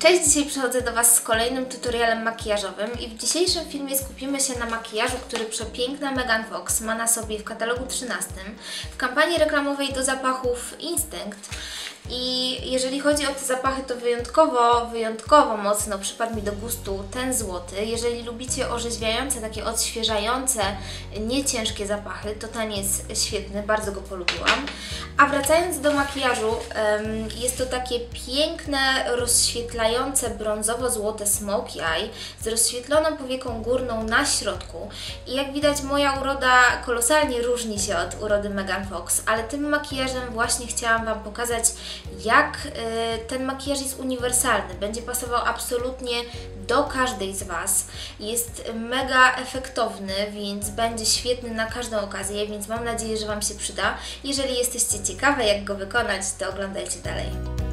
Cześć, dzisiaj przychodzę do Was z kolejnym tutorialem makijażowym i w dzisiejszym filmie skupimy się na makijażu, który przepiękna Megan Fox ma na sobie w katalogu 13 w kampanii reklamowej do zapachów Instinct. I jeżeli chodzi o te zapachy, to wyjątkowo mocno przypadł mi do gustu ten złoty. Jeżeli lubicie orzeźwiające, takie odświeżające, nieciężkie zapachy, to ten jest świetny, bardzo go polubiłam. A wracając do makijażu, jest to takie piękne, rozświetlające, brązowo-złote smokey eye z rozświetloną powieką górną na środku. I jak widać, moja uroda kolosalnie różni się od urody Megan Fox, ale tym makijażem właśnie chciałam Wam pokazać, jak ten makijaż jest uniwersalny. Będzie pasował absolutnie do każdej z Was. Jest mega efektowny, więc będzie świetny na każdą okazję, więc mam nadzieję, że Wam się przyda. Jeżeli jesteście ciekawe, jak go wykonać, to oglądajcie dalej.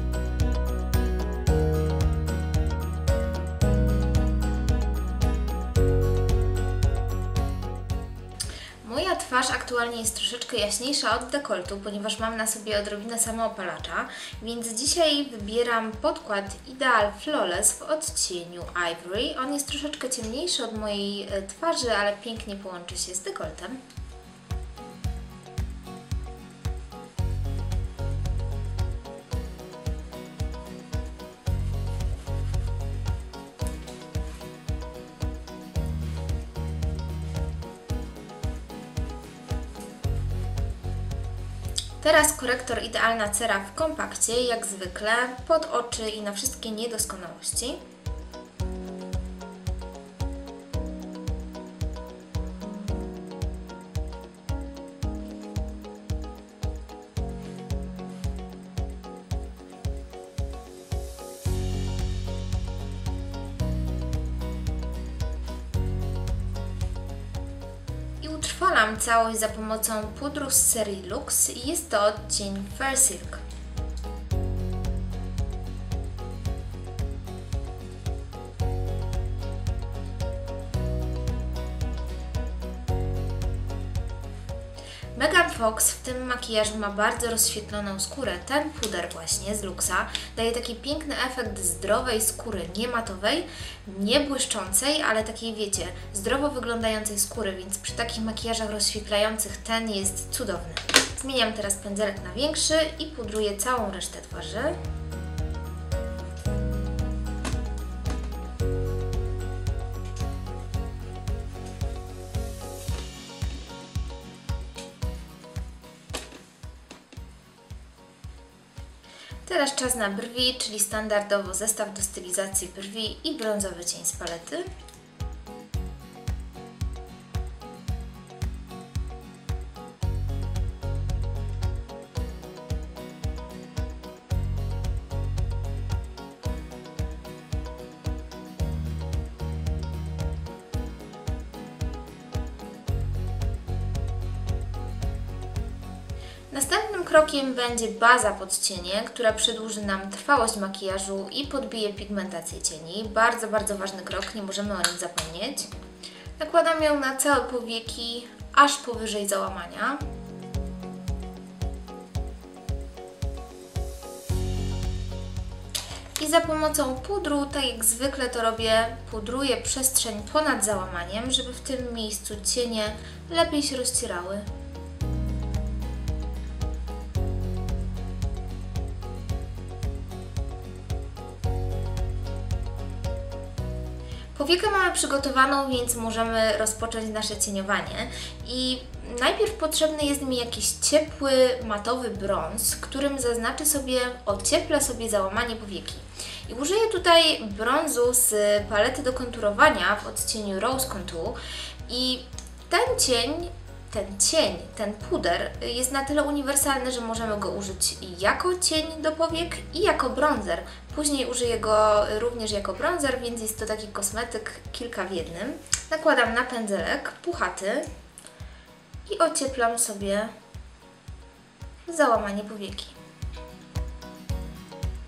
Moja twarz aktualnie jest troszeczkę jaśniejsza od dekoltu, ponieważ mam na sobie odrobinę samoopalacza, więc dzisiaj wybieram podkład Ideal Flawless w odcieniu Ivory. On jest troszeczkę ciemniejszy od mojej twarzy, ale pięknie połączy się z dekoltem. Teraz korektor Idealna Cera w kompakcie, jak zwykle, pod oczy i na wszystkie niedoskonałości. Utrwalam całość za pomocą pudru z serii Lux i jest to odcień Fair Silk. Megan Fox w tym makijażu ma bardzo rozświetloną skórę. Ten puder właśnie z Luxa daje taki piękny efekt zdrowej skóry, nie matowej, nie błyszczącej, ale takiej, wiecie, zdrowo wyglądającej skóry, więc przy takich makijażach rozświetlających ten jest cudowny. Zmieniam teraz pędzelek na większy i pudruję całą resztę twarzy. Teraz czas na brwi, czyli standardowo zestaw do stylizacji brwi i brązowy cień z palety. Następnym krokiem będzie baza pod cienie, która przedłuży nam trwałość makijażu i podbije pigmentację cieni. Bardzo ważny krok, nie możemy o nim zapomnieć. Nakładam ją na całe powieki, aż powyżej załamania. I za pomocą pudru, tak jak zwykle to robię, pudruję przestrzeń ponad załamaniem, żeby w tym miejscu cienie lepiej się rozcierały. Powiekę mamy przygotowaną, więc możemy rozpocząć nasze cieniowanie. I najpierw potrzebny jest mi jakiś ciepły, matowy brąz, którym zaznaczę sobie, ocieplę sobie załamanie powieki. I użyję tutaj brązu z palety do konturowania w odcieniu Rose Contour. I ten puder jest na tyle uniwersalny, że możemy go użyć jako cień do powiek i jako bronzer. Później użyję go również jako bronzer, więc jest to taki kosmetyk kilka w jednym. Nakładam na pędzelek puchaty i ocieplam sobie załamanie powieki.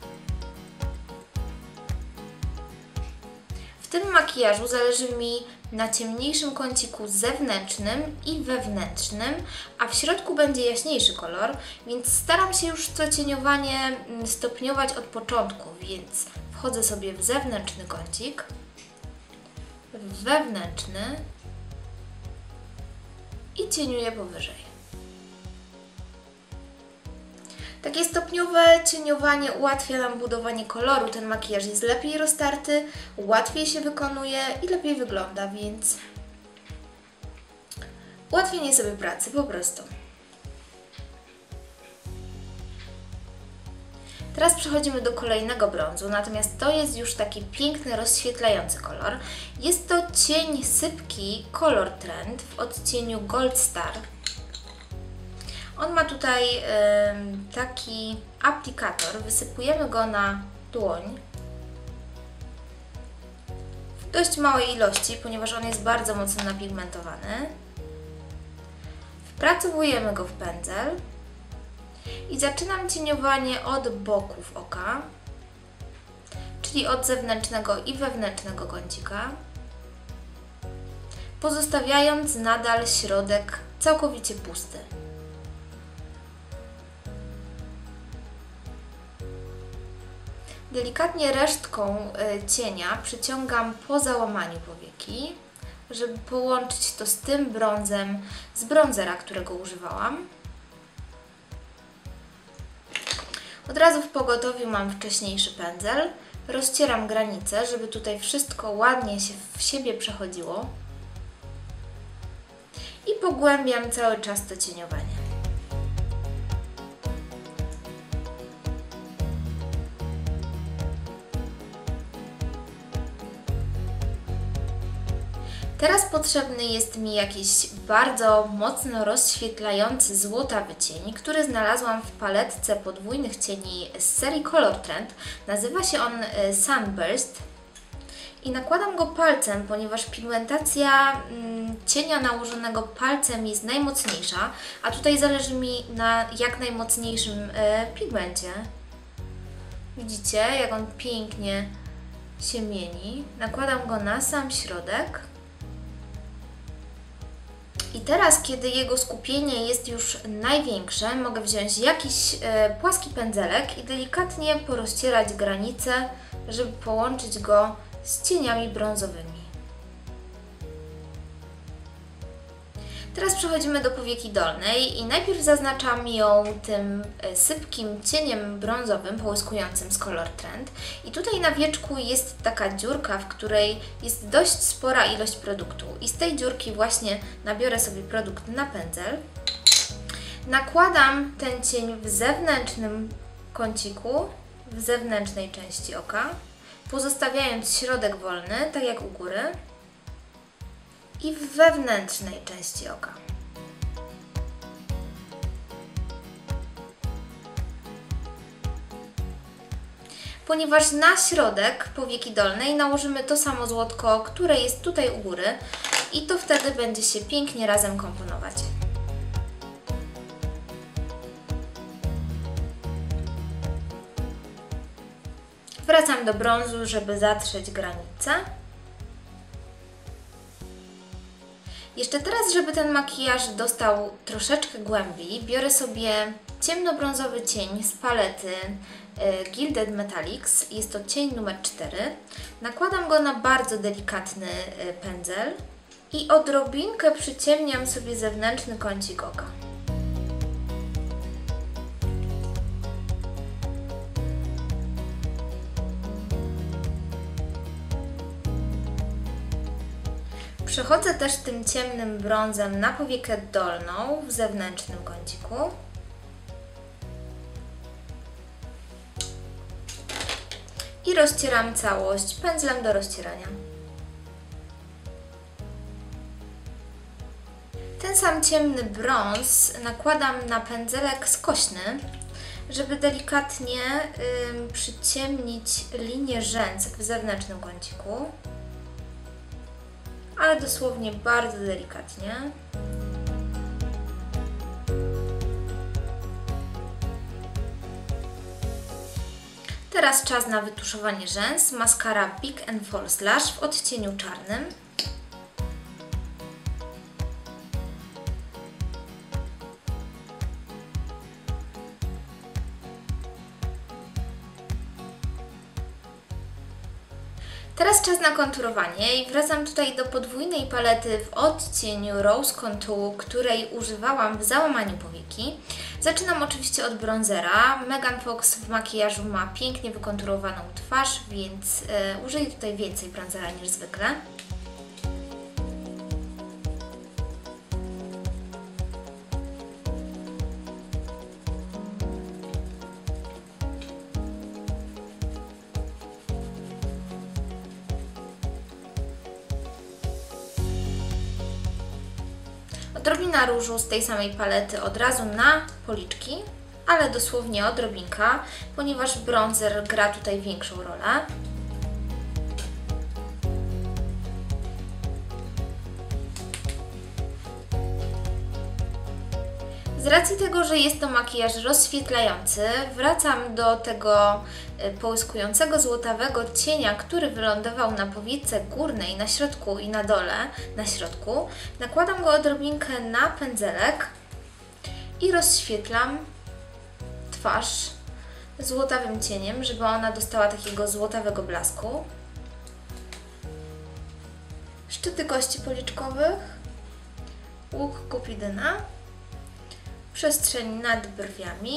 W tym makijażu zależy mi na ciemniejszym kąciku zewnętrznym i wewnętrznym, a w środku będzie jaśniejszy kolor, więc staram się już to cieniowanie stopniować od początku, więc wchodzę sobie w zewnętrzny kącik, w wewnętrzny i cieniuję powyżej. Takie stopniowe cieniowanie ułatwia nam budowanie koloru. Ten makijaż jest lepiej roztarty, łatwiej się wykonuje i lepiej wygląda, więc ułatwienie sobie pracy po prostu. Teraz przechodzimy do kolejnego brązu, natomiast to jest już taki piękny, rozświetlający kolor. Jest to cień sypki Color Trend w odcieniu Gold Star. On ma tutaj taki aplikator, wysypujemy go na dłoń w dość małej ilości, ponieważ on jest bardzo mocno napigmentowany. Wpracowujemy go w pędzel i zaczynam cieniowanie od boków oka, czyli od zewnętrznego i wewnętrznego kącika, pozostawiając nadal środek całkowicie pusty. Delikatnie resztką cienia przyciągam po załamaniu powieki, żeby połączyć to z tym brązem z bronzera, którego używałam. Od razu w pogotowiu mam wcześniejszy pędzel. Rozcieram granice, żeby tutaj wszystko ładnie się w siebie przechodziło. I pogłębiam cały czas to cieniowanie. Teraz potrzebny jest mi jakiś bardzo mocno rozświetlający złotawy cień, który znalazłam w paletce podwójnych cieni z serii Color Trend. Nazywa się on Sunburst i nakładam go palcem, ponieważ pigmentacja cienia nałożonego palcem jest najmocniejsza, a tutaj zależy mi na jak najmocniejszym pigmencie. Widzicie, jak on pięknie się mieni. Nakładam go na sam środek. I teraz, kiedy jego skupienie jest już największe, mogę wziąć jakiś płaski pędzelek i delikatnie porozcierać granice, żeby połączyć go z cieniami brązowymi. Teraz przechodzimy do powieki dolnej i najpierw zaznaczam ją tym sypkim cieniem brązowym, połyskującym z Color Trend. I tutaj na wieczku jest taka dziurka, w której jest dość spora ilość produktu. I z tej dziurki właśnie nabiorę sobie produkt na pędzel. Nakładam ten cień w zewnętrznym kąciku, w zewnętrznej części oka, pozostawiając środek wolny, tak jak u góry. I w wewnętrznej części oka. Ponieważ na środek powieki dolnej nałożymy to samo złotko, które jest tutaj u góry i to wtedy będzie się pięknie razem komponować. Wracam do brązu, żeby zatrzeć granice. Jeszcze teraz, żeby ten makijaż dostał troszeczkę głębiej, biorę sobie ciemnobrązowy cień z palety Gilded Metallics. Jest to cień numer 4. Nakładam go na bardzo delikatny pędzel i odrobinkę przyciemniam sobie zewnętrzny kącik oka. Przechodzę też tym ciemnym brązem na powiekę dolną w zewnętrznym kąciku. I rozcieram całość pędzlem do rozcierania. Ten sam ciemny brąz nakładam na pędzelek skośny, żeby delikatnie przyciemnić linię rzęs w zewnętrznym kąciku. Ale dosłownie bardzo delikatnie. Teraz czas na wytuszowanie rzęs. Maskara Big & Falls Lash w odcieniu czarnym. Teraz czas na konturowanie i wracam tutaj do podwójnej palety w odcieniu Rose Contour, której używałam w załamaniu powieki. Zaczynam oczywiście od bronzera. Megan Fox w makijażu ma pięknie wykonturowaną twarz, więc użyję tutaj więcej bronzera niż zwykle. Odrobina różu z tej samej palety od razu na policzki, ale dosłownie odrobinka, ponieważ bronzer gra tutaj większą rolę. Z racji tego, że jest to makijaż rozświetlający, wracam do tego połyskującego złotawego cienia, który wylądował na powiece górnej, na środku i na dole, na środku. Nakładam go odrobinkę na pędzelek i rozświetlam twarz złotawym cieniem, żeby ona dostała takiego złotawego blasku. Szczyty kości policzkowych, łuk kupidyna, przestrzeń nad brwiami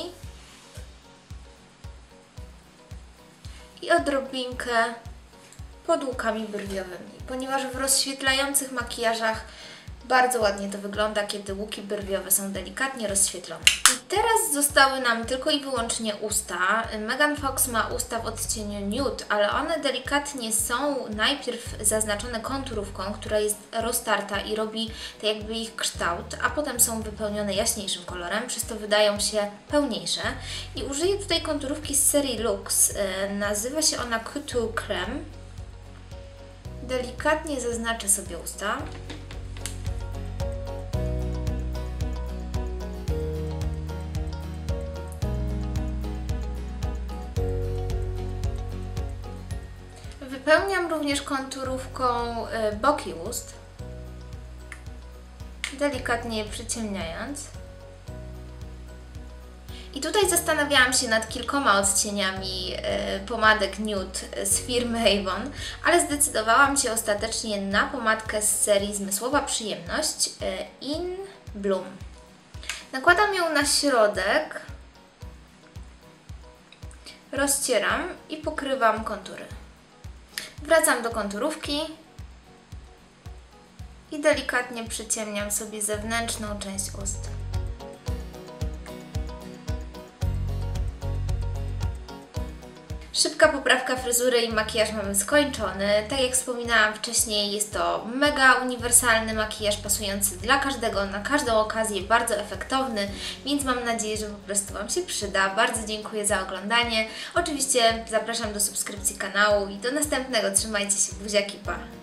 i odrobinkę pod łukami brwiowymi, ponieważ w rozświetlających makijażach bardzo ładnie to wygląda, kiedy łuki brwiowe są delikatnie rozświetlone. I teraz zostały nam tylko i wyłącznie usta. Megan Fox ma usta w odcieniu nude, ale one delikatnie są najpierw zaznaczone konturówką, która jest roztarta i robi tak jakby ich kształt, a potem są wypełnione jaśniejszym kolorem, przez to wydają się pełniejsze. I użyję tutaj konturówki z serii Lux. Nazywa się ona Couture Creme. Delikatnie zaznaczę sobie usta. Wypełniam również konturówką boki ust, delikatnie je przyciemniając. I tutaj zastanawiałam się nad kilkoma odcieniami pomadek nude z firmy Avon, ale zdecydowałam się ostatecznie na pomadkę z serii Zmysłowa Przyjemność In Bloom. Nakładam ją na środek, rozcieram i pokrywam kontury. Wracam do konturówki i delikatnie przyciemniam sobie zewnętrzną część ust. Szybka poprawka fryzury i makijaż mamy skończony. Tak jak wspominałam wcześniej, jest to mega uniwersalny makijaż pasujący dla każdego, na każdą okazję, bardzo efektowny, więc mam nadzieję, że po prostu Wam się przyda. Bardzo dziękuję za oglądanie. Oczywiście zapraszam do subskrypcji kanału i do następnego. Trzymajcie się, buziaki, pa!